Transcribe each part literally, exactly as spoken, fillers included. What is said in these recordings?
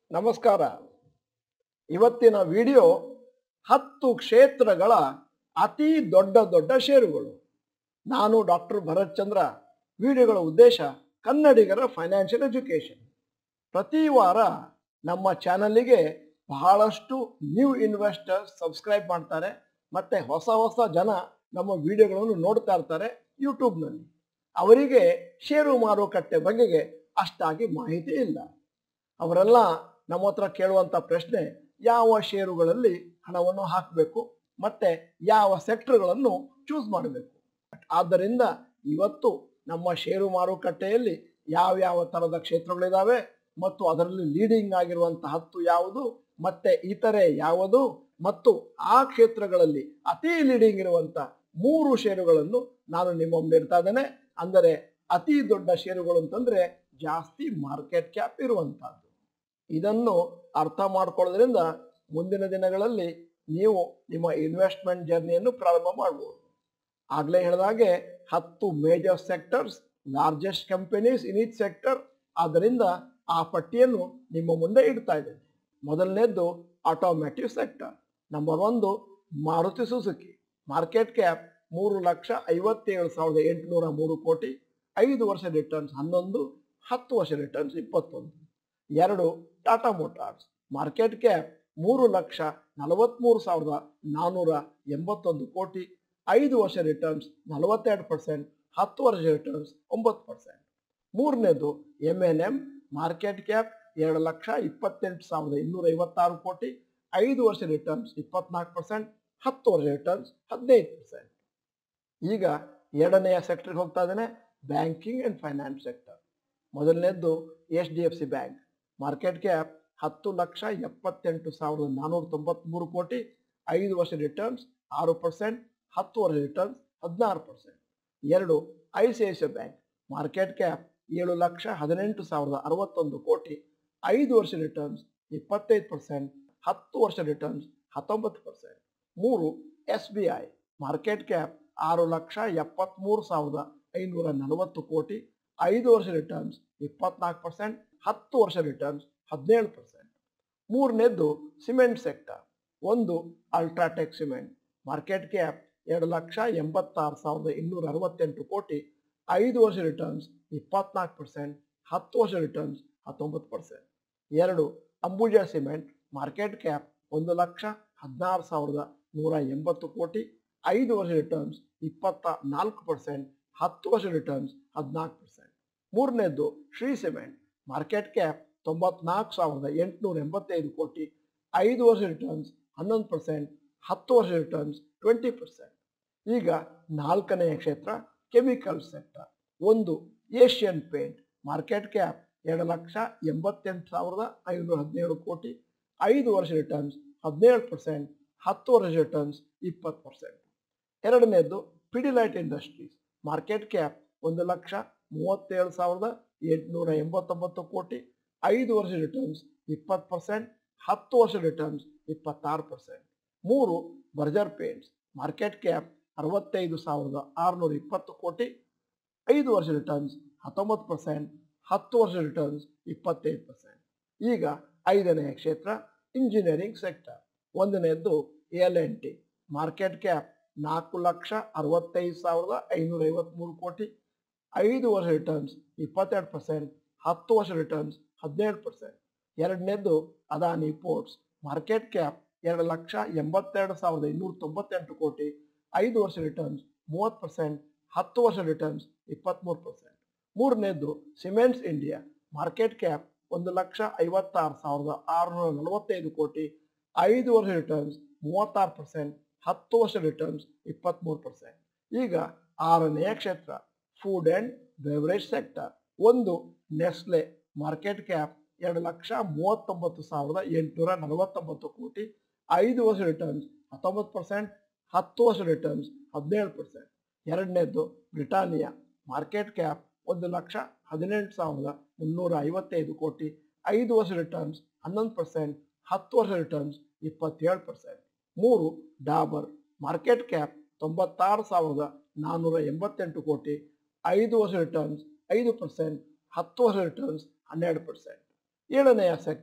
ನಮಸ್ಕಾರ. ಇವತ್ತಿನ ವಿಡಿಯೋ ಹತ್ತು ಕ್ಷೇತ್ರಗಳ ಅತಿ ದೊಡ್ಡ ದೊಡ್ಡ ಷೇರುಗಳು. ನಾನು ಡಾಕ್ಟರ್ ಭರತ್ ಚಂದ್ರ. ವಿಡಿಯೋಗಳ ಉದ್ದೇಶ ಕನ್ನಡಿಗರ ಫೈನಾನ್ಷಿಯಲ್ ಎಜುಕೇಶನ್. ಪ್ರತಿ ವಾರ ನಮ್ಮ ಚಾನಲ್ಲಿಗೆ ಬಹಳಷ್ಟು ನ್ಯೂ ಇನ್ವೆಸ್ಟರ್ಸ್ ಸಬ್ಸ್ಕ್ರೈಬ್ ಮಾಡ್ತಾರೆ, ಮತ್ತೆ ಹೊಸ ಹೊಸ ಜನ ನಮ್ಮ ವಿಡಿಯೋಗಳನ್ನು ನೋಡ್ತಾ ಇರ್ತಾರೆ ಯೂಟ್ಯೂಬ್ನಲ್ಲಿ. ಅವರಿಗೆ ಷೇರು ಮಾರುಕಟ್ಟೆ ಬಗೆಗೆ ಅಷ್ಟಾಗಿ ಮಾಹಿತಿ ಇಲ್ಲ. ಅವರೆಲ್ಲ ನಮ್ಮ ಹತ್ರ ಕೇಳುವಂಥ ಪ್ರಶ್ನೆ, ಯಾವ ಷೇರುಗಳಲ್ಲಿ ಹಣವನ್ನು ಹಾಕಬೇಕು ಮತ್ತೆ ಯಾವ ಸೆಕ್ಟರ್ಗಳನ್ನು ಚೂಸ್ ಮಾಡಬೇಕು. ಆದ್ದರಿಂದ ಇವತ್ತು ನಮ್ಮ ಷೇರು ಮಾರುಕಟ್ಟೆಯಲ್ಲಿ ಯಾವ್ಯಾವ ಥರದ ಕ್ಷೇತ್ರಗಳಿದ್ದಾವೆ ಮತ್ತು ಅದರಲ್ಲಿ ಲೀಡಿಂಗ್ ಆಗಿರುವಂತಹ ಹತ್ತು ಯಾವುದು ಮತ್ತೆ ಇತರೆ ಯಾವುದು ಮತ್ತು ಆ ಕ್ಷೇತ್ರಗಳಲ್ಲಿ ಅತಿ ಲೀಡಿಂಗ್ ಇರುವಂಥ ಮೂರು ಷೇರುಗಳನ್ನು ನಾನು ನಿಮ್ಮ ಮುಂದೆ ಇಡ್ತಾ ಇದ್ದೇನೆ. ಅಂದರೆ ಅತಿ ದೊಡ್ಡ ಷೇರುಗಳು ಅಂತಂದ್ರೆ ಜಾಸ್ತಿ ಮಾರ್ಕೆಟ್ ಕ್ಯಾಪ್ ಇರುವಂತಹದ್ದು. ಇದನ್ನು ಅರ್ಥ ಮಾಡ್ಕೊಳ್ಳೋದ್ರಿಂದ ಮುಂದಿನ ದಿನಗಳಲ್ಲಿ ನೀವು ನಿಮ್ಮ ಇನ್ವೆಸ್ಟ್ಮೆಂಟ್ ಜರ್ನಿಯನ್ನು ಪ್ರಾರಂಭ ಮಾಡಬಹುದು. ಆಗಲೇ ಹೇಳಿದಾಗೆ ಹತ್ತು major sectors, largest companies in each sector. ಆದ್ದರಿಂದ ಆ ಪಟ್ಟಿಯನ್ನು ನಿಮ್ಮ ಮುಂದೆ ಇಡ್ತಾ ಇದ್ದೇನೆ. ಮೊದಲನೇದ್ದು ಆಟೋಮ್ಯಾಟಿವ್ ಸೆಕ್ಟರ್. ನಂಬರ್ ಒಂದು ಮಾರುತಿ ಸುಜುಕಿ. ಮಾರ್ಕೆಟ್ ಕ್ಯಾಪ್ ಮೂರು ಲಕ್ಷ ಐವತ್ತೇಳು ಸಾವಿರದ ಎಂಟುನೂರ ಮೂರು ಕೋಟಿ. ಐದು ವರ್ಷ ರಿಟರ್ನ್ಸ್ ಹನ್ನೊಂದು, ಹತ್ತು ವರ್ಷ ರಿಟರ್ನ್ಸ್ ಇಪ್ಪತ್ತೊಂದು. ಎರಡು ಟಾಟಾ ಮೋಟಾರ್ಸ್. ಮಾರ್ಕೆಟ್ ಕ್ಯಾಪ್ ಮೂರು ಲಕ್ಷ ನಲವತ್ತ್ಮೂರು ಸಾವಿರದ ನಾನ್ನೂರ ಎಂಬತ್ತೊಂದು ಕೋಟಿ. ಐದು ವರ್ಷ ರಿಟರ್ನ್ಸ್ ನಲವತ್ತೆರಡು ಪರ್ಸೆಂಟ್, ಹತ್ತು ವರ್ಷ ರಿಟರ್ನ್ಸ್ ಒಂಬತ್ತು ಪರ್ಸೆಂಟ್. ಮೂರನೇದು M N M. Market cap ಎರಡು ಲಕ್ಷ ಇಪ್ಪತ್ತೆಂಟು ಸಾವಿರದ ಇನ್ನೂರ ಐವತ್ತಾರು ಕೋಟಿ. ಐದು ವರ್ಷ ರಿಟರ್ನ್ಸ್ ಇಪ್ಪತ್ನಾಲ್ಕು ಪರ್ಸೆಂಟ್, ಹತ್ತು ವರ್ಷ ರಿಟರ್ನ್ಸ್ ಹದಿನೈದು ಪರ್ಸೆಂಟ್. ಈಗ ಎರಡನೆಯ ಸೆಕ್ಟರ್ಗೆ ಹೋಗ್ತಾ ಇದ್ದೇನೆ, ಬ್ಯಾಂಕಿಂಗ್ ಆ್ಯಂಡ್ ಫೈನಾನ್ಸ್ ಸೆಕ್ಟರ್. ಮೊದಲನೇದ್ದು H D F C bank. Market cap ಹತ್ತು ಲಕ್ಷ ಎಪ್ಪತ್ತೆಂಟು ಸಾವಿರದ ನಾನ್ನೂರ ತೊಂಬತ್ತ್ಮೂರು ಕೋಟಿ. ಐದು ವರ್ಷ ರಿಟರ್ನ್ಸ್ ಆರು ಪರ್ಸೆಂಟ್, ಹತ್ತು ವರ್ಷ ರಿಟರ್ನ್ಸ್ ಹದಿನಾರು ಪರ್ಸೆಂಟ್. ಎರಡು I C I C I bank. Market cap ಏಳು ಲಕ್ಷ ಹದಿನೆಂಟು ಸಾವಿರದ ಅರವತ್ತೊಂದು ಕೋಟಿ. ಐದು ವರ್ಷ ರಿಟರ್ನ್ಸ್ ಇಪ್ಪತ್ತೈದು ಪರ್ಸೆಂಟ್, ಹತ್ತು ವರ್ಷ ರಿಟರ್ನ್ಸ್ ಹತ್ತೊಂಬತ್ತು ಪರ್ಸೆಂಟ್. ಮೂರು S B I. Market cap ಆರು ಲಕ್ಷ ಎಪ್ಪತ್ತ್ಮೂರು ಸಾವಿರದ ಐನೂರ ನಲವತ್ತು ಕೋಟಿ. ಐದು ವರ್ಷ ರಿಟರ್ನ್ಸ್ ಇಪ್ಪತ್ನಾಲ್ಕು ಪರ್ಸೆಂಟ್, ಹತ್ತು ವರ್ಷ ರಿಟರ್ನ್ಸ್ ಹದಿನೇಳು ಪರ್ಸೆಂಟ್. ಮೂರನೇದ್ದು ಸಿಮೆಂಟ್ ಸೆಕ್ಟರ್. ಒಂದು ಅಲ್ಟ್ರಾಟೆಕ್ ಸಿಮೆಂಟ್. ಮಾರ್ಕೆಟ್ ಕ್ಯಾಪ್ ಎರಡು ಲಕ್ಷ ಎಂಬತ್ತಾರು ಸಾವಿರದ ಇನ್ನೂರ ಅರವತ್ತೆಂಟು ಕೋಟಿ. ಐದು ವರ್ಷ ರಿಟರ್ನ್ಸ್ ಇಪ್ಪತ್ನಾಲ್ಕು ಪರ್ಸೆಂಟ್, ಹತ್ತು ವರ್ಷ ರಿಟರ್ನ್ಸ್ ಹತ್ತೊಂಬತ್ತು ಪರ್ಸೆಂಟ್. ಎರಡು ಅಂಬುಜಾ ಸಿಮೆಂಟ್. ಮಾರ್ಕೆಟ್ ಕ್ಯಾಪ್ ಒಂದು ಲಕ್ಷ ಹದಿನಾರು ಸಾವಿರದ ನೂರ ಎಂಬತ್ತು ಕೋಟಿ. ಐದು ವರ್ಷ ರಿಟರ್ನ್ಸ್ ಇಪ್ಪತ್ತ ನಾಲ್ಕು ಪರ್ಸೆಂಟ್, ಹತ್ತು ವರ್ಷ ರಿಟರ್ನ್ಸ್ ಹದಿನಾಲ್ಕು ಪರ್ಸೆಂಟ್. ಮೂರನೇದ್ದು ಶ್ರೀ ಸಿಮೆಂಟ್. ಮಾರ್ಕೆಟ್ ಕ್ಯಾಪ್ ತೊಂಬತ್ನಾಲ್ಕು ಸಾವಿರದ ಎಂಟುನೂರ ಎಂಬತ್ತೈದು ಕೋಟಿ. ಐದು ವರ್ಷ ರಿಟರ್ನ್ಸ್ ಹನ್ನೊಂದು ಪರ್ಸೆಂಟ್, ಹತ್ತು ವರ್ಷ ರಿಟರ್ನ್ಸ್ ಟ್ವೆಂಟಿ ಪರ್ಸೆಂಟ್. ಈಗ ನಾಲ್ಕನೆಯ ಕ್ಷೇತ್ರ ಕೆಮಿಕಲ್ ಸೆಕ್ಟರ್. ಒಂದು ಏಷ್ಯನ್ ಪೇಂಟ್. ಮಾರ್ಕೆಟ್ ಕ್ಯಾಪ್ ಎರಡು ಲಕ್ಷ ಎಂಬತ್ತೆಂಟು ಸಾವಿರದ ಐನೂರ ಹದಿನೇಳು ಕೋಟಿ. ಐದು ವರ್ಷ ರಿಟರ್ನ್ಸ್ ಹದಿನೇಳು ಪರ್ಸೆಂಟ್, ಹತ್ತು ವರ್ಷ ರಿಟರ್ನ್ಸ್ ಇಪ್ಪತ್ತು ಪರ್ಸೆಂಟ್. ಎರಡನೇದು ಪಿಡಿಲೈಟ್ ಇಂಡಸ್ಟ್ರೀಸ್. ಮಾರ್ಕೆಟ್ ಕ್ಯಾಪ್ ಒಂದು ಲಕ್ಷ ಮೂವತ್ತೇಳು ಸಾವಿರದ ಎಂಟುನೂರ ಎಂಬತ್ತೊಂಬತ್ತು ಕೋಟಿ. ಐದು ವರ್ಷ ರಿಟರ್ನ್ಸ್ ಇಪ್ಪತ್ತು ಪರ್ಸೆಂಟ್, ಹತ್ತು ವರ್ಷ ರಿಟರ್ನ್ಸ್ ಇಪ್ಪತ್ತಾರು ಪರ್ಸೆಂಟ್. ಮೂರು ಬರ್ಜರ್ ಪೇಂಟ್ಸ್. ಮಾರ್ಕೆಟ್ ಕ್ಯಾಪ್ ಅರವತ್ತೈದು ಸಾವಿರದ ಆರುನೂರ ಇಪ್ಪತ್ತು ಕೋಟಿ. ಐದು ವರ್ಷ ರಿಟರ್ನ್ಸ್ ಹತ್ತೊಂಬತ್ತು ಪರ್ಸೆಂಟ್, ಹತ್ತು ವರ್ಷ ರಿಟರ್ನ್ಸ್ ಇಪ್ಪತ್ತೈದು ಪರ್ಸೆಂಟ್. ಈಗ ಐದನೆಯ ಕ್ಷೇತ್ರ ಇಂಜಿನಿಯರಿಂಗ್ ಸೆಕ್ಟರ್. ಒಂದನೇದ್ದು L N T. Market cap ನಾಲ್ಕು ಲಕ್ಷ ಅರವತ್ತೈದು ಸಾವಿರದ ಐನೂರ ಐವತ್ತ್ಮೂರು ಕೋಟಿ. ಐದು ವರ್ಷ ರಿಟರ್ನ್ಸ್ ಇಪ್ಪತ್ತೆರಡು ಪರ್ಸೆಂಟ್, ಹತ್ತು ವರ್ಷ ರಿಟರ್ನ್ಸ್ ಹದಿನೇಳು ಪರ್ಸೆಂಟ್. ಎರಡನೇದ್ದು ಅದಾನಿ ಪೋರ್ಟ್ಸ್. ಮಾರ್ಕೆಟ್ ಕ್ಯಾಪ್ ಎರಡು ಲಕ್ಷ ಎಂಬತ್ತೆರಡು ಸಾವಿರದ ಇನ್ನೂರ ತೊಂಬತ್ತೆಂಟು ಕೋಟಿ. ಐದು ವರ್ಷ ರಿಟರ್ನ್ಸ್ ಮೂವತ್ತು ಪರ್ಸೆಂಟ್, ಹತ್ತು ವರ್ಷ ರಿಟರ್ನ್ಸ್ ಇಪ್ಪತ್ತ್ಮೂರು ಪರ್ಸೆಂಟ್. ಮೂರನೇದ್ದು ಸಿಮೆಂಟ್ಸ್ ಇಂಡಿಯಾ. ಮಾರ್ಕೆಟ್ ಕ್ಯಾಪ್ ಒಂದು ಲಕ್ಷ ಐವತ್ತಾರು ಸಾವಿರದ ಆರುನೂರ ನಲವತ್ತೈದು ಕೋಟಿ. ಐದು ವರ್ಷ ರಿಟರ್ನ್ಸ್ ಮೂವತ್ತಾರು ಪರ್ಸೆಂಟ್, ಹತ್ತು ವರ್ಷ ರಿಟರ್ನ್ಸ್ ಇಪ್ಪತ್ತ್ಮೂರು ಪರ್ಸೆಂಟ್. ಈಗ ಆರನೆಯ ಕ್ಷೇತ್ರ ಫುಡ್ ಆ್ಯಂಡ್ ಬೆವರೇಜ್ ಸೆಕ್ಟರ್. ಒಂದು ನೆಸ್ಲೆ. ಮಾರ್ಕೆಟ್ ಕ್ಯಾಪ್ ಎರಡು ಲಕ್ಷ ಮೂವತ್ತೊಂಬತ್ತು ಸಾವಿರದ ಎಂಟುನೂರ ನಲವತ್ತೊಂಬತ್ತು ಕೋಟಿ. ಐದು ವರ್ಷ ರಿಟರ್ನ್ಸ್ ಹತ್ತೊಂಬತ್ತು ಪರ್ಸೆಂಟ್, ಹತ್ತು ವರ್ಷ ರಿಟರ್ನ್ಸ್ ಹದಿನೇಳು ಪರ್ಸೆಂಟ್. ಎರಡನೇದ್ದು ಬ್ರಿಟಾನಿಯಾ. ಮಾರ್ಕೆಟ್ ಕ್ಯಾಪ್ ಒಂದು ಲಕ್ಷ ಹದಿನೆಂಟು ಸಾವಿರದ ಮುನ್ನೂರ ಐವತ್ತೈದು ಕೋಟಿ. ಐದು ವರ್ಷ ರಿಟರ್ನ್ಸ್ ಹನ್ನೊಂದು ಪರ್ಸೆಂಟ್, ಹತ್ತು ವರ್ಷ ರಿಟರ್ನ್ಸ್ ಇಪ್ಪತ್ತೇಳು ಪರ್ಸೆಂಟ್. ಮೂರು ಡಾಬರ್. ಮಾರ್ಕೆಟ್ ಕ್ಯಾಪ್ ತೊಂಬತ್ತಾರು ಸಾವಿರದ ನಾನ್ನೂರ ಎಂಬತ್ತೆಂಟು ಕೋಟಿ. ಐದು ವರ್ಷ ರಿಟರ್ನ್ಸ್ ಐದು ಪರ್ಸೆಂಟ್, ಹತ್ತು ವರ್ಷ ರಿಟರ್ನ್ಸ್ ಹನ್ನೆರಡು ಪರ್ಸೆಂಟ್. ಏಳನೆಯ ಸೆಕ್ಟರ್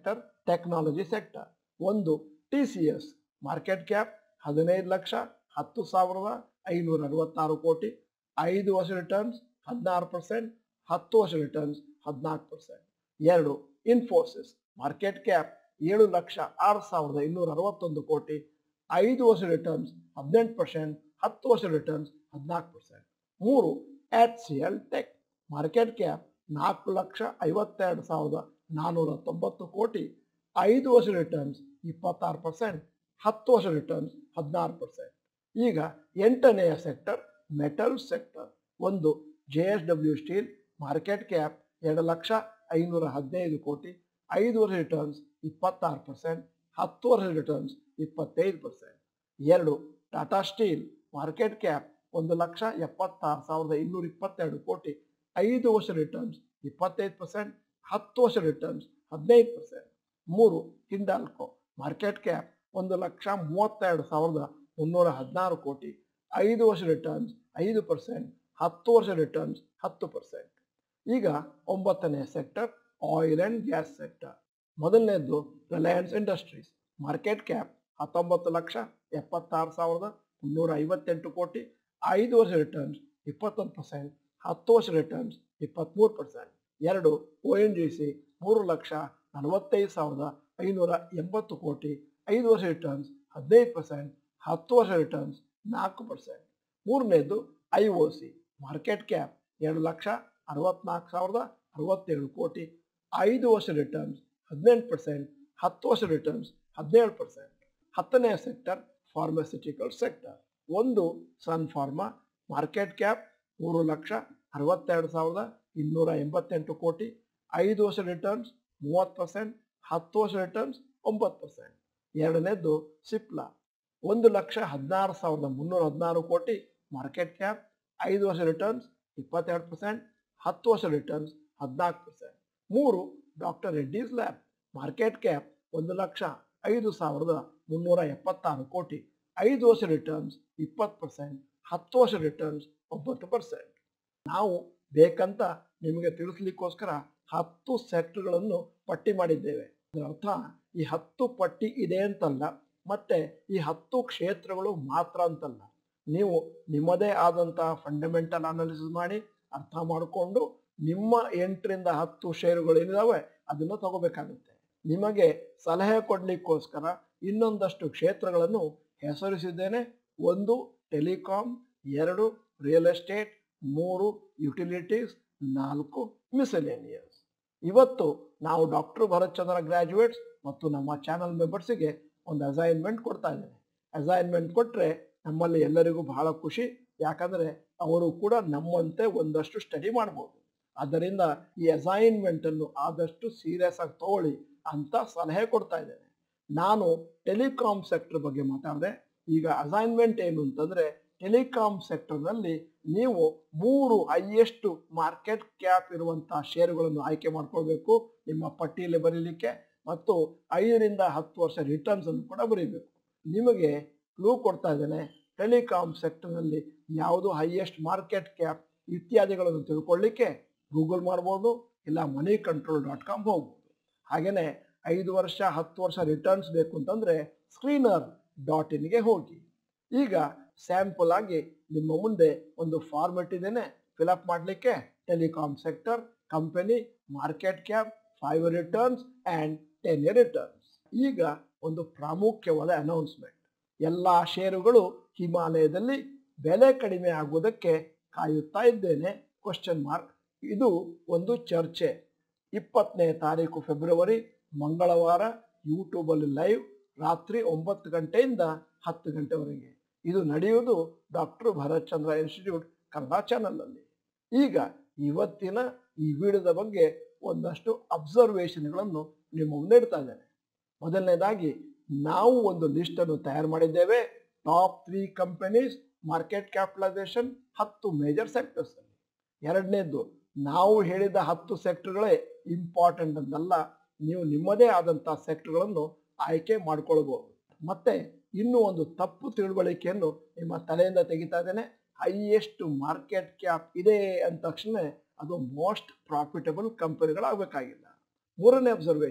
ಟೆಕ್ನಾಲಜಿ ಸೆಕ್ಟರ್. ಒಂದು T C S, market cap ಹದಿನೈದು ಲಕ್ಷ ಹತ್ತು ಸಾವಿರದ ಐನೂರ ಅರವತ್ತಾರು ಕೋಟಿ, ಐದು ವರ್ಷ ರಿಟರ್ನ್ಸ್ ಹದಿನಾರು ಪರ್ಸೆಂಟ್, ಹತ್ತು ವರ್ಷ ರಿಟರ್ನ್ಸ್ ಹದಿನಾಲ್ಕು ಪರ್ಸೆಂಟ್. ಎರಡು ಇನ್ಫೋಸಿಸ್, ಮಾರ್ಕೆಟ್ ಕ್ಯಾಪ್ ಏಳು ಲಕ್ಷ ಆರು ಸಾವಿರದ ಇನ್ನೂರ ಅರವತ್ತೊಂದು ಕೋಟಿ, ಐದು ವರ್ಷ ರಿಟರ್ನ್ಸ್ ಹದಿನೆಂಟು ಪರ್ಸೆಂಟ್, ಹತ್ತು ವರ್ಷ ರಿಟರ್ನ್ಸ್ ಹದಿನಾಲ್ಕು ಪರ್ಸೆಂಟ್. ಮೂರು H C L tech, market cap ನಾಲ್ಕು ಲಕ್ಷ ಐವತ್ತೆರಡು ಸಾವಿರದ ನಾನ್ನೂರ ತೊಂಬತ್ತು ಕೋಟಿ, ಐದು ವರ್ಷ ರಿಟರ್ನ್ಸ್ ಇಪ್ಪತ್ತಾರು ಪರ್ಸೆಂಟ್, ಹತ್ತು ವರ್ಷ ರಿಟರ್ನ್ಸ್ ಹದಿನಾರು ಪರ್ಸೆಂಟ್. ಈಗ ಎಂಟನೆಯ ಸೆಕ್ಟರ್ ಮೆಟಲ್ ಸೆಕ್ಟರ್. ಒಂದು J S W steel, market cap ಎರಡು ಲಕ್ಷ ಐನೂರ ಹದಿನೈದು ಕೋಟಿ, ಐದು ವರ್ಷ ರಿಟರ್ನ್ಸ್ ಇಪ್ಪತ್ತಾರು ಪರ್ಸೆಂಟ್, ಹತ್ತು ವರ್ಷ ರಿಟರ್ನ್ಸ್ ಇಪ್ಪತ್ತೈದು ಪರ್ಸೆಂಟ್. ಎರಡು ಟಾಟಾ ಸ್ಟೀಲ್, ಮಾರ್ಕೆಟ್ ಕ್ಯಾಪ್ ಒಂದು ಲಕ್ಷ ಎಪ್ಪತ್ತಾರು ಸಾವಿರದ ಇನ್ನೂರ ಇಪ್ಪತ್ತೆರಡು ಕೋಟಿ, ಐದು ವರ್ಷ ರಿಟರ್ನ್ಸ್ ಇಪ್ಪತ್ತೈದು ಪರ್ಸೆಂಟ್, ಹತ್ತು ವರ್ಷ ರಿಟರ್ನ್ಸ್ ಹದಿನೈದು ಪರ್ಸೆಂಟ್. ಮೂರು ಹಿಂಡಾಲ್ಕೋ, ಮಾರ್ಕೆಟ್ ಕ್ಯಾಪ್ ಒಂದು ಲಕ್ಷ ಮೂವತ್ತೆರಡು ಸಾವಿರದ ಮುನ್ನೂರ ಹದಿನಾರು ಕೋಟಿ, ಐದು ವರ್ಷ ರಿಟರ್ನ್ಸ್ ಐದು ಪರ್ಸೆಂಟ್, ಹತ್ತು ವರ್ಷ ರಿಟರ್ನ್ಸ್ ಹತ್ತು ಪರ್ಸೆಂಟ್. ಈಗ ಒಂಬತ್ತನೇ sector oil and gas sector. ಮೊದಲನೇದು ರಿಲಯನ್ಸ್ ಇಂಡಸ್ಟ್ರೀಸ್, ಮಾರ್ಕೆಟ್ ಕ್ಯಾಪ್ ಹತ್ತೊಂಬತ್ತು ಲಕ್ಷ ಎಪ್ಪತ್ತಾರು ಸಾವಿರದ ಮುನ್ನೂರ ಐವತ್ತೆಂಟು ಕೋಟಿ, ಐದು ವರ್ಷ ರಿಟರ್ನ್ಸ್ ಇಪ್ಪತ್ತೊಂದು ಪರ್ಸೆಂಟ್, ಹತ್ತು ವರ್ಷ ರಿಟರ್ನ್ಸ್ ಇಪ್ಪತ್ತ್ಮೂರು ಪರ್ಸೆಂಟ್. ಎರಡು ಒ ಎನ್ ಜಿ ಸಿ, ಮೂರು ಲಕ್ಷ ನಲವತ್ತೈದು ಸಾವಿರದ ಐನೂರ ಎಂಬತ್ತು ಕೋಟಿ, ಐದು ವರ್ಷ ರಿಟರ್ನ್ಸ್ ಹದಿನೈದು ಪರ್ಸೆಂಟ್, ಹತ್ತು ವರ್ಷ ರಿಟರ್ನ್ಸ್ ನಾಲ್ಕು ಪರ್ಸೆಂಟ್. ಮೂರನೇದು I O C, market cap ಎರಡು ಲಕ್ಷ ಅರವತ್ನಾಲ್ಕು ಸಾವಿರದ ಅರವತ್ತೇಳು ಕೋಟಿ, ಐದು ವರ್ಷ ರಿಟರ್ನ್ಸ್ ಹದಿನೆಂಟು ಪರ್ಸೆಂಟ್, ಹತ್ತು ವರ್ಷ ರಿಟರ್ನ್ಸ್ ಹದಿನೇಳು ಪರ್ಸೆಂಟ್. ಹತ್ತನೆಯ ಸೆಕ್ಟರ್ ಫಾರ್ಮಸ್ಯೂಟಿಕಲ್ ಸೆಕ್ಟರ್. ಒಂದು ಸನ್ ಫಾರ್ಮಾ, ಮಾರ್ಕೆಟ್ ಕ್ಯಾಪ್ ಮೂರು ಲಕ್ಷ ಅರವತ್ತೆರಡು ಸಾವಿರದ ಇನ್ನೂರ ಎಂಬತ್ತೆಂಟು ಕೋಟಿ, ಐದು ವರ್ಷ ರಿಟರ್ನ್ಸ್ ಮೂವತ್ತು ಪರ್ಸೆಂಟ್, ಹತ್ತು ವರ್ಷ ರಿಟರ್ನ್ಸ್ ಒಂಬತ್ತು ಪರ್ಸೆಂಟ್. ಎರಡನೇದು ಸಿಪ್ಲಾ, ಒಂದು ಲಕ್ಷ ಹದಿನಾರು ಸಾವಿರದ ಮುನ್ನೂರ ಹದಿನಾರು ಕೋಟಿ, ಮಾರ್ಕೆಟ್ ಕ್ಯಾಪ್, ಐದು ವರ್ಷ ರಿಟರ್ನ್ಸ್ ಇಪ್ಪತ್ತೆರಡು ಪರ್ಸೆಂಟ್, ಹತ್ತು ವರ್ಷ ರಿಟರ್ನ್ಸ್ ಹದಿನಾಲ್ಕು ಪರ್ಸೆಂಟ್. ಮೂರು doctor Reddy's lab, market cap ಒಂದು ಲಕ್ಷ ಐದು ಸಾವಿರದ ಮುನ್ನೂರ ಎಪ್ಪತ್ತಾರು ಕೋಟಿ, ಐದು ವರ್ಷ ರಿಟರ್ನ್ಸ್ ಇಪ್ಪತ್ತು ಪರ್ಸೆಂಟ್, ಹತ್ತು ವರ್ಷ ರಿಟರ್ನ್ಸ್ ಒಂಬತ್ತು ಪರ್ಸೆಂಟ್. ನಾವು ಬೇಕಂತ ನಿಮಗೆ ತಿಳಿಸ್ಲಿಕ್ಕೋಸ್ಕರ ಹತ್ತು ಸೆಕ್ಟರ್ಗಳನ್ನು ಪಟ್ಟಿ ಮಾಡಿದ್ದೇವೆ. ಅದರ ಅರ್ಥ ಈ ಹತ್ತು ಪಟ್ಟಿ ಇದೆ ಅಂತಲ್ಲ, ಮತ್ತೆ ಈ ಹತ್ತು ಕ್ಷೇತ್ರಗಳು ಮಾತ್ರ ಅಂತಲ್ಲ. ನೀವು ನಿಮ್ಮದೇ ಆದಂತಹ ಫಂಡಮೆಂಟಲ್ ಅನಾಲಿಸಿಸ್ ಮಾಡಿ ಅರ್ಥ ಮಾಡಿಕೊಂಡು ನಿಮ್ಮ ಎಂಟರಿಂದ ಹತ್ತು ಷೇರುಗಳು ಏನಿದಾವೆ ಅದನ್ನು ತಗೋಬೇಕಾಗುತ್ತೆ. ನಿಮಗೆ ಸಲಹೆ ಕೊಡಲಿಕ್ಕೋಸ್ಕರ ಇನ್ನೊಂದಷ್ಟು ಕ್ಷೇತ್ರಗಳನ್ನು ಹೆಸರಿಸಿದ್ದೇನೆ. ಒಂದು ಟೆಲಿಕಾಂ, ಎರಡು ರಿಯಲ್ ಎಸ್ಟೇಟ್, ಮೂರು ಯುಟಿಲಿಟೀಸ್, ನಾಲ್ಕು ಮಿಸೆಲೇನಿಯಸ್. ಇವತ್ತು ನಾವು ಡಾಕ್ಟರ್ ಭರತ್ ಚಂದ್ರ ಗ್ರಾಜ್ಯುಯೇಟ್ಸ್ ಮತ್ತು ನಮ್ಮ ಚಾನಲ್ ಮೆಂಬರ್ಸಿಗೆ ಒಂದು ಅಸೈನ್ಮೆಂಟ್ ಕೊಡ್ತಾ ಇದ್ದೇನೆ. ಅಸೈನ್ಮೆಂಟ್ ಕೊಟ್ಟರೆ ನಮ್ಮಲ್ಲಿ ಎಲ್ಲರಿಗೂ ಬಹಳ ಖುಷಿ, ಯಾಕಂದರೆ ಅವರು ಕೂಡ ನಮ್ಮಂತೆ ಒಂದಷ್ಟು ಸ್ಟಡಿ ಮಾಡ್ಬೋದು. ಆದ್ದರಿಂದ ಈ ಅಸೈನ್ಮೆಂಟನ್ನು ಆದಷ್ಟು ಸೀರಿಯಸ್ ಆಗಿ ತಗೊಳ್ಳಿ ಅಂತ ಸಲಹೆ ಕೊಡ್ತಾ ಇದ್ದೇನೆ. ನಾನು ಟೆಲಿಕಾಂ ಸೆಕ್ಟರ್ ಬಗ್ಗೆ ಮಾತಾಡಿದೆ. ಈಗ ಅಸೈನ್ಮೆಂಟ್ ಏನು ಅಂತಂದರೆ, ಟೆಲಿಕಾಂ ಸೆಕ್ಟರ್ನಲ್ಲಿ ನೀವು ಮೂರು ಹೈಯೆಸ್ಟ್ ಮಾರ್ಕೆಟ್ ಕ್ಯಾಪ್ ಇರುವಂಥ ಷೇರುಗಳನ್ನು ಆಯ್ಕೆ ಮಾಡ್ಕೊಳ್ಬೇಕು ನಿಮ್ಮ ಪಟ್ಟಿಯಲ್ಲಿ ಬರೀಲಿಕ್ಕೆ, ಮತ್ತು ಐದರಿಂದ ಹತ್ತು ವರ್ಷ ರಿಟರ್ನ್ಸ್ ಅನ್ನು ಕೂಡ ಬರೀಬೇಕು. ನಿಮಗೆ ಕ್ಲೂ ಕೊಡ್ತಾ ಇದ್ದೇನೆ, ಟೆಲಿಕಾಂ ಸೆಕ್ಟರ್ನಲ್ಲಿ ಯಾವುದು ಹೈಯೆಸ್ಟ್ ಮಾರ್ಕೆಟ್ ಕ್ಯಾಪ್ ಇತ್ಯಾದಿಗಳನ್ನು ತಿಳ್ಕೊಳ್ಳಿಕ್ಕೆ ಗೂಗಲ್ ಮಾಡ್ಬೋದು, ಇಲ್ಲ ಮನಿ ಕಂಟ್ರೋಲ್ ಡಾಟ್ ಕಾಮ್ ಹೋಗ್ಬೋದು. ಹಾಗೆಯೇ ಐದು ವರ್ಷ ಹತ್ತು ವರ್ಷ ರಿಟರ್ನ್ಸ್ ಬೇಕು ಅಂತಂದರೆ ಸ್ಕ್ರೀನರ್ ಡಾಟ್ ಇನ್ಗೆ ಹೋಗಿ. ಈಗ ಸ್ಯಾಂಪಲ್ ಆಗಿ ನಿಮ್ಮ ಮುಂದೆ ಒಂದು ಫಾರ್ಮೆಟ್ ಇದೇನೆ ಫಿಲಪ್ ಮಾಡಲಿಕ್ಕೆ. Telecom sector, company, market cap, five returns and ten year returns. ಈಗ ಒಂದು ಪ್ರಾಮುಖ್ಯವಾದ ಅನೌನ್ಸ್ಮೆಂಟ್. ಎಲ್ಲ ಷೇರುಗಳು ಹಿಮಾಲಯದಲ್ಲಿ ಬೆಲೆ ಕಡಿಮೆ ಆಗುವುದಕ್ಕೆ ಕಾಯುತ್ತಾ ಇದ್ದೇನೆ ಕ್ವಶನ್ ಮಾರ್ಕ್. ಇದು ಒಂದು ಚರ್ಚೆ. ಇಪ್ಪತ್ತನೇ ತಾರೀಕು ಫೆಬ್ರವರಿ ಮಂಗಳವಾರ ಯೂಟ್ಯೂಬಲ್ಲಿ ಲೈವ್ ರಾತ್ರಿ ಒಂಬತ್ತು ಗಂಟೆಯಿಂದ ಹತ್ತು ಗಂಟೆವರೆಗೆ. ಇದು ನಡೆಯುವುದು ಡಾಕ್ಟರ್ ಭರತ್ ಚಂದ್ರ ಇನ್ಸ್ಟಿಟ್ಯೂಟ್ ಕನ್ನಡ ಚಾನಲ್ನಲ್ಲಿ. ಈಗ ಇವತ್ತಿನ ಈ ವಿಡಿಯೋದ ಬಗ್ಗೆ ಒಂದಷ್ಟು ಅಬ್ಸರ್ವೇಷನ್ಗಳನ್ನು ನಿಮ್ಮ ಮುಂದೆ ಇಡ್ತಾ ಇದ್ದೇನೆ. ಮೊದಲನೇದಾಗಿ ನಾವು ಒಂದು ಲಿಸ್ಟನ್ನು ತಯಾರು ಮಾಡಿದ್ದೇವೆ. Top three companies, market capitalization, ಹತ್ತು ಮೇಜರ್ ಸೆಕ್ಟರ್ಸ್ ಅಲ್ಲಿ. ಎರಡನೇದು, ನಾವು ಹೇಳಿದ ಹತ್ತು ಸೆಕ್ಟರ್ಗಳೇ ಇಂಪಾರ್ಟೆಂಟ್ ಅಂತಲ್ಲ, ನೀವು ನಿಮ್ಮದೇ ಆದಂಥ ಸೆಕ್ಟರ್ಗಳನ್ನು ಆಯ್ಕೆ ಮಾಡ್ಕೊಳ್ಬೋದು. ಮತ್ತೆ ಇನ್ನೂ ಒಂದು ತಪ್ಪು ತಿಳುವಳಿಕೆಯನ್ನು ನಿಮ್ಮ ತಲೆಯಿಂದ ತೆಗಿತಾ ಇದ್ದೇನೆ. ಹೈಯೆಸ್ಟ್ ಮಾರ್ಕೆಟ್ ಕ್ಯಾಪ್ ಇದೆ ಅಂದ ತಕ್ಷಣ ಅದು ಮೋಸ್ಟ್ ಪ್ರಾಫಿಟಬಲ್ ಕಂಪನಿಗಳಾಗಬೇಕಾಗಿಲ್ಲ. ಮೂರನೇ ಅಬ್ಸರ್ವೇಷನ್,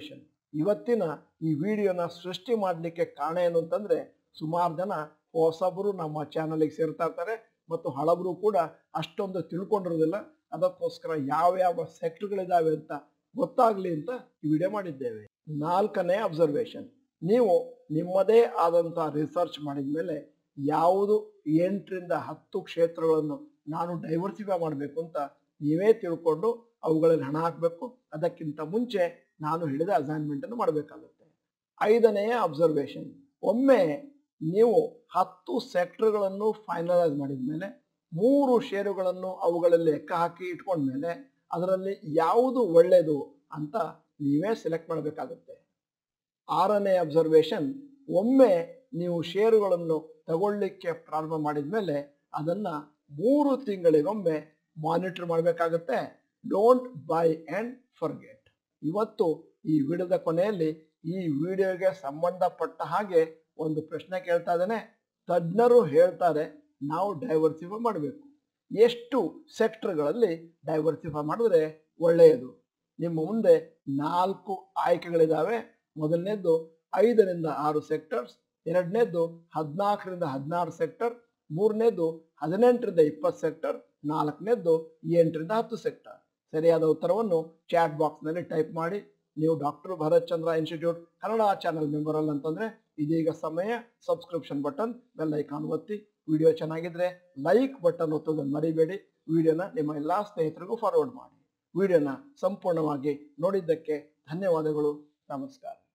ಇವತ್ತಿನ ಈ ವಿಡಿಯೋನ ಸೃಷ್ಟಿ ಮಾಡಲಿಕ್ಕೆ ಕಾರಣ ಏನು ಅಂತಂದ್ರೆ, ಸುಮಾರು ಜನ ಹೊಸಬರು ನಮ್ಮ ಚಾನಲ್ಗೆ ಸೇರ್ತಾ ಇರ್ತಾರೆ ಮತ್ತು ಹಳಬರು ಕೂಡ ಅಷ್ಟೊಂದು ತಿಳ್ಕೊಂಡಿರೋದಿಲ್ಲ. ಅದಕ್ಕೋಸ್ಕರ ಯಾವ ಯಾವ ಸೆಕ್ಟರ್ಗಳಿದಾವೆ ಅಂತ ಗೊತ್ತಾಗ್ಲಿ ಅಂತ ಈ ವಿಡಿಯೋ ಮಾಡಿದ್ದೇವೆ. ನಾಲ್ಕನೇ ಅಬ್ಸರ್ವೇಷನ್, ನೀವು ನಿಮ್ಮದೇ ಆದಂಥ ರಿಸರ್ಚ್ ಮಾಡಿದ ಮೇಲೆ ಯಾವುದು ಎಂಟರಿಂದ ಹತ್ತು ಕ್ಷೇತ್ರಗಳನ್ನು ನಾನು ಡೈವರ್ಸಿಫೈ ಮಾಡಬೇಕು ಅಂತ ನೀವೇ ತಿಳ್ಕೊಂಡು ಅವುಗಳಲ್ಲಿ ಹಣ ಹಾಕಬೇಕು. ಅದಕ್ಕಿಂತ ಮುಂಚೆ ನಾನು ಹೇಳಿದ ಅಸೈನ್ಮೆಂಟ್ ಅನ್ನು ಮಾಡಬೇಕಾಗುತ್ತೆ. ಐದನೆಯ ಅಬ್ಸರ್ವೇಷನ್, ಒಮ್ಮೆ ನೀವು ಹತ್ತು ಸೆಕ್ಟರ್ಗಳನ್ನು ಫೈನಲೈಸ್ ಮಾಡಿದ ಮೇಲೆ ಮೂರು ಷೇರುಗಳನ್ನು ಅವುಗಳಲ್ಲಿ ಲೆಕ್ಕ ಹಾಕಿ ಇಟ್ಕೊಂಡ್ಮೇಲೆ ಅದರಲ್ಲಿ ಯಾವುದು ಒಳ್ಳೆಯದು ಅಂತ ನೀವೇ ಸೆಲೆಕ್ಟ್ ಮಾಡಬೇಕಾಗುತ್ತೆ. ಆರನೇ ಅಬ್ಸರ್ವೇಷನ್, ಒಮ್ಮೆ ನೀವು ಷೇರುಗಳನ್ನು ತಗೊಳ್ಳಿಕ್ಕೆ ಪ್ರಾರಂಭ ಮಾಡಿದ ಮೇಲೆ ಅದನ್ನು ಮೂರು ತಿಂಗಳಿಗೊಮ್ಮೆ ಮಾನಿಟರ್ ಮಾಡಬೇಕಾಗುತ್ತೆ. Don't buy and forget. ಇವತ್ತು ಈ ವಿಡಿಯೋದ ಕೊನೆಯಲ್ಲಿ ಈ ವಿಡಿಯೋಗೆ ಸಂಬಂಧಪಟ್ಟ ಹಾಗೆ ಒಂದು ಪ್ರಶ್ನೆ ಕೇಳ್ತಾ ಇದ್ದೇನೆ. ತಜ್ಞರು ಹೇಳ್ತಾರೆ ನಾವು ಡೈವರ್ಸಿಫೈ ಮಾಡಬೇಕು. ಎಷ್ಟು ಸೆಕ್ಟರ್ಗಳಲ್ಲಿ ಡೈವರ್ಸಿಫೈ ಮಾಡಿದ್ರೆ ಒಳ್ಳೆಯದು? ನಿಮ್ಮ ಮುಂದೆ ನಾಲ್ಕು ಆಯ್ಕೆಗಳಿದ್ದಾವೆ. ಮೊದಲನೇದು ಐದರಿಂದ ಆರು ಸೆಕ್ಟರ್ಸ್, ಎರಡನೇದು ಹದಿನಾಲ್ಕರಿಂದ ಹದಿನಾರು ಸೆಕ್ಟರ್, ಮೂರನೇದು ಹದಿನೆಂಟರಿಂದ ಇಪ್ಪತ್ತು ಸೆಕ್ಟರ್, ನಾಲ್ಕನೇದು ಎಂಟರಿಂದ ಹತ್ತು ಸೆಕ್ಟರ್. ಸರಿಯಾದ ಉತ್ತರವನ್ನು ಚಾಟ್ ಬಾಕ್ಸ್ನಲ್ಲಿ ಟೈಪ್ ಮಾಡಿ. ನೀವು doctor Bharat Chandra institute Kannada channel member ಅಲ್ಲ ಅಂತಂದರೆ ಇದೀಗ ಸಮಯ ಸಬ್ಸ್ಕ್ರಿಪ್ಷನ್ ಬಟನ್, ಬೆಲ್ ಐಕಾನ್ ಒತ್ತಿ. ವಿಡಿಯೋ ಚೆನ್ನಾಗಿದ್ರೆ ಲೈಕ್ ಬಟನ್ ಒತ್ತೋದನ್ನು ಮರಿಬೇಡಿ. ವಿಡಿಯೋನ ನಿಮ್ಮ ಎಲ್ಲ ಸ್ನೇಹಿತರಿಗೂ ಫಾರ್ವರ್ಡ್ ಮಾಡಿ. ವಿಡಿಯೋನ ಸಂಪೂರ್ಣವಾಗಿ ನೋಡಿದ್ದಕ್ಕೆ ಧನ್ಯವಾದಗಳು. ನಮಸ್ಕಾರ.